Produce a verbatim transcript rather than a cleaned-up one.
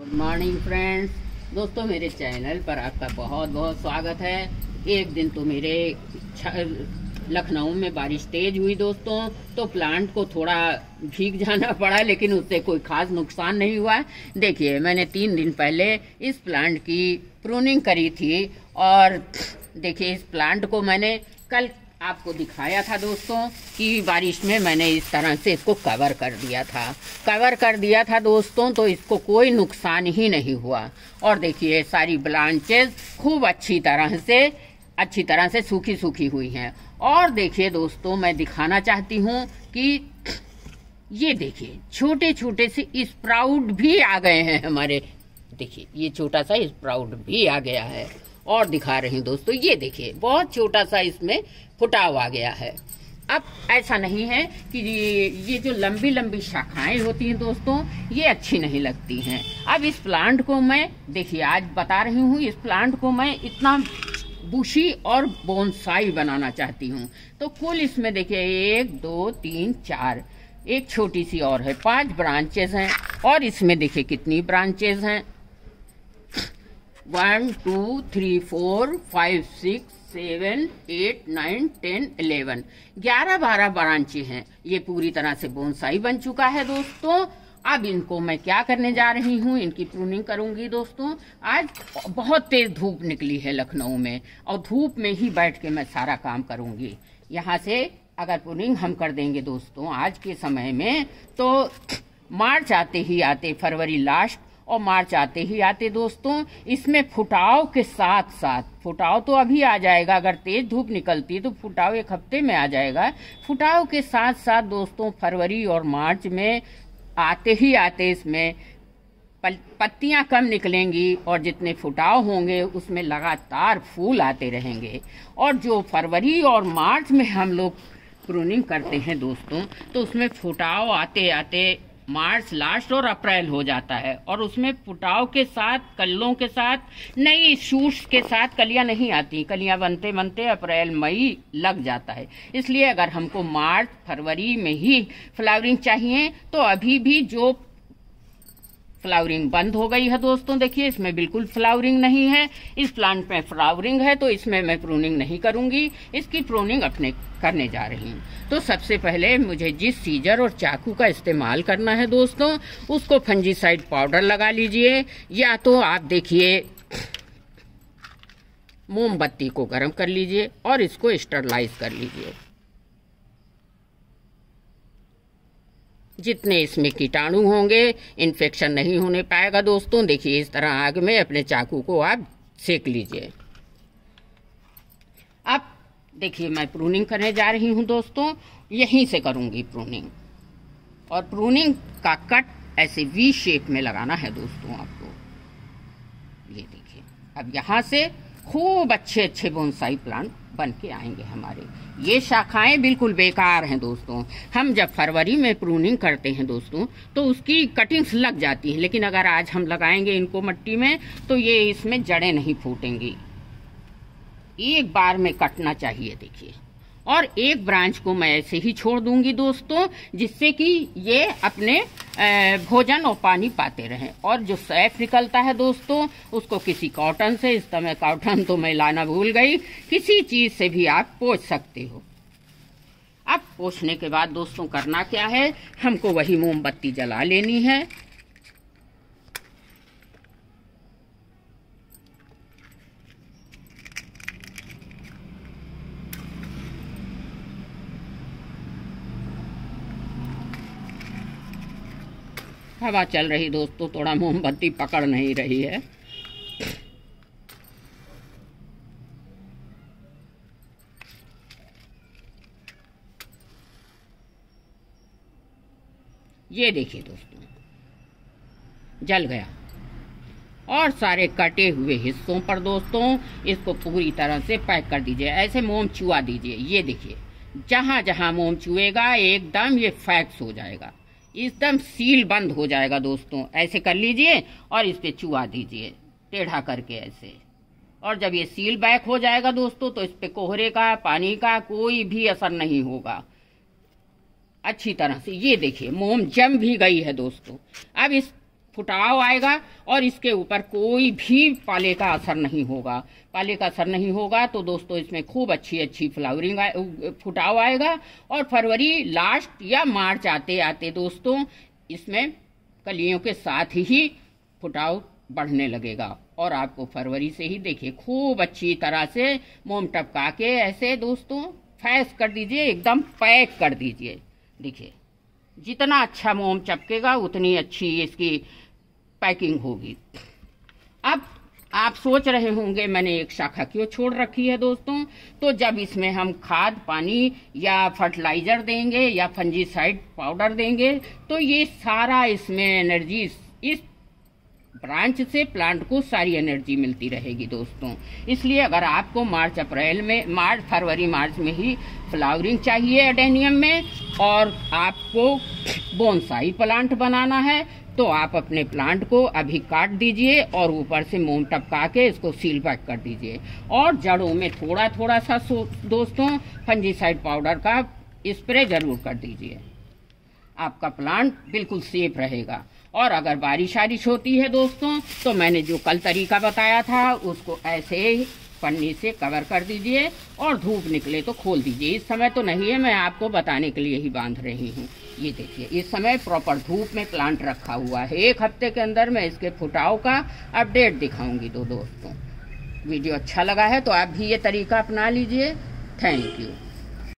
Good morning friends. दोस्तों मेरे channel पर आपका बहुत बहुत स्वागत है। एक दिन तो मेरे लखनऊ में बारिश तेज हुई दोस्तों, तो प्लांट को थोड़ा भीग जाना पड़ा, लेकिन उससे कोई खास नुकसान नहीं हुआ। देखिए, मैंने तीन दिन पहले इस प्लांट की प्रूनिंग करी थी और देखिए इस प्लांट को मैंने कल आपको दिखाया था दोस्तों कि बारिश में मैंने इस तरह से इसको कवर कर दिया था कवर कर दिया था दोस्तों, तो इसको कोई नुकसान ही नहीं हुआ। और देखिए सारी ब्रांचेस खूब अच्छी तरह से अच्छी तरह से सूखी सूखी हुई हैं। और देखिए दोस्तों, मैं दिखाना चाहती हूँ कि ये देखिए छोटे छोटे से स्प्राउट भी आ गए हैं हमारे। देखिए ये छोटा सा स्प्राउट भी आ गया है और दिखा रही हूँ दोस्तों, ये देखिए बहुत छोटा सा इसमें फुटाव आ गया है। अब ऐसा नहीं है कि ये, ये जो लंबी लंबी शाखाएं होती हैं दोस्तों, ये अच्छी नहीं लगती हैं। अब इस प्लांट को मैं देखिए आज बता रही हूँ, इस प्लांट को मैं इतना बुशी और बोनसाई बनाना चाहती हूँ। तो कुल इसमें देखिए एक दो तीन चार, एक छोटी सी और है, पांच ब्रांचेस हैं। और इसमें देखिए कितनी ब्रांचेस हैं, one two three four five six seven eight nine ten eleven, ग्यारह बारह ब्रांचें हैं। ये पूरी तरह से बोनसाई बन चुका है दोस्तों। अब इनको मैं क्या करने जा रही हूँ, इनकी प्रूनिंग करूंगी दोस्तों। आज बहुत तेज धूप निकली है लखनऊ में, और धूप में ही बैठ के मैं सारा काम करूंगी। यहाँ से अगर प्रूनिंग हम कर देंगे दोस्तों आज के समय में, तो मार्च आते ही आते, फरवरी लास्ट और मार्च आते ही आते दोस्तों, इसमें फुटाव के साथ साथ, फुटाव तो अभी आ जाएगा, अगर तेज धूप निकलती है तो फुटाव एक हफ्ते में आ जाएगा। फुटाव के साथ साथ दोस्तों फरवरी और मार्च में आते ही आते इसमें पत्तियां कम निकलेंगी और जितने फुटाव होंगे उसमें लगातार फूल आते रहेंगे। और जो फरवरी और मार्च में हम लोग प्रूनिंग करते हैं दोस्तों, तो उसमें फुटाव आते आते मार्च लास्ट और अप्रैल हो जाता है, और उसमें फुटाव के साथ, कलियों के साथ, नई शूट्स के साथ कलियां नहीं आती। कलियां बनते बनते अप्रैल मई लग जाता है। इसलिए अगर हमको मार्च फरवरी में ही फ्लावरिंग चाहिए, तो अभी भी जो फ्लावरिंग बंद हो गई है दोस्तों, देखिए इसमें बिल्कुल फ्लावरिंग नहीं है। इस प्लांट में फ्लावरिंग है, तो इसमें मैं प्रूनिंग नहीं करूंगी, इसकी प्रूनिंग अपने करने जा रही हूँ। तो सबसे पहले मुझे जिस सीजर और चाकू का इस्तेमाल करना है दोस्तों, उसको फंजीसाइड पाउडर लगा लीजिए, या तो आप देखिए मोमबत्ती को गर्म कर लीजिए और इसको स्टरलाइज कर लीजिए। जितने इसमें कीटाणु होंगे इन्फेक्शन नहीं होने पाएगा दोस्तों। देखिए इस तरह आग में अपने चाकू को आप सेक लीजिए। अब देखिए मैं प्रूनिंग करने जा रही हूं दोस्तों, यहीं से करूंगी प्रूनिंग। और प्रूनिंग का कट ऐसे वी शेप में लगाना है दोस्तों आपको। ये देखिए, अब यहां से खूब अच्छे अच्छे बोनसाई प्लांट बन के आएंगे हमारे। ये शाखाएं बिल्कुल बेकार हैं दोस्तों। हम जब फरवरी में प्रूनिंग करते हैं दोस्तों, तो उसकी कटिंग्स लग जाती हैं, लेकिन अगर आज हम लगाएंगे इनको मट्टी में, तो ये इसमें जड़ें नहीं फूटेंगी। एक बार में कटना चाहिए देखिए। और एक ब्रांच को मैं ऐसे ही छोड़ दूंगी दोस्तों, जिससे कि ये अपने भोजन और पानी पाते रहें। और जो सैफ निकलता है दोस्तों, उसको किसी कॉटन से, इस समय कॉटन तो मैं लाना भूल गई, किसी चीज से भी आप पोंछ सकते हो। अब पोंछने के बाद दोस्तों करना क्या है, हमको वही मोमबत्ती जला लेनी है। हवा चल रही दोस्तों, थोड़ा मोमबत्ती पकड़ नहीं रही है। ये देखिए दोस्तों, जल गया। और सारे कटे हुए हिस्सों पर दोस्तों इसको पूरी तरह से पैक कर दीजिए। ऐसे मोम चुआ दीजिए। ये देखिए, जहां जहां मोम चुएगा एकदम ये फैक्स हो जाएगा, एकदम सील बंद हो जाएगा दोस्तों। ऐसे कर लीजिए और इस पे चुआ दीजिए टेढ़ा करके ऐसे। और जब ये सील बैक हो जाएगा दोस्तों, तो इस पे कोहरे का, पानी का कोई भी असर नहीं होगा। अच्छी तरह से ये देखिए मोम जम भी गई है दोस्तों। अब इस फुटाव आएगा और इसके ऊपर कोई भी पाले का असर नहीं होगा। पाले का असर नहीं होगा तो दोस्तों इसमें खूब अच्छी अच्छी फ्लावरिंग आए, फुटाव आएगा और फरवरी लास्ट या मार्च आते आते दोस्तों इसमें कलियों के साथ ही फुटाव बढ़ने लगेगा और आपको फरवरी से ही देखिए खूब अच्छी तरह से मोम टपका के ऐसे दोस्तों फैस कर दीजिए, एकदम पैक कर दीजिए। देखिए जितना अच्छा मोम चपकेगा उतनी अच्छी इसकी पैकिंग होगी। अब आप सोच रहे होंगे मैंने एक शाखा क्यों छोड़ रखी है दोस्तों, तो जब इसमें हम खाद पानी या फर्टिलाइजर देंगे या फंजीसाइड पाउडर देंगे तो ये सारा इसमें एनर्जी इस ब्रांच से प्लांट को सारी एनर्जी मिलती रहेगी दोस्तों। इसलिए अगर आपको मार्च अप्रैल में मार्च फरवरी मार्च में ही फ्लावरिंग चाहिए एडेनियम में और आपको बोनसाई प्लांट बनाना है तो आप अपने प्लांट को अभी काट दीजिए और ऊपर से मोम टपका के इसको सील पैक कर दीजिए और जड़ों में थोड़ा थोड़ा सा दोस्तों फंजीसाइड पाउडर का स्प्रे जरूर कर दीजिए। आपका प्लांट बिल्कुल सेफ रहेगा। और अगर बारिश वारिश होती है दोस्तों तो मैंने जो कल तरीका बताया था उसको ऐसे ही पन्नी से कवर कर दीजिए और धूप निकले तो खोल दीजिए। इस समय तो नहीं है, मैं आपको बताने के लिए ही बांध रही हूँ। ये देखिए इस समय प्रॉपर धूप में प्लांट रखा हुआ है। एक हफ्ते के अंदर मैं इसके फुटाव का अपडेट दिखाऊंगी। तो दोस्तों वीडियो अच्छा लगा है तो आप भी ये तरीका अपना लीजिए। Thank you.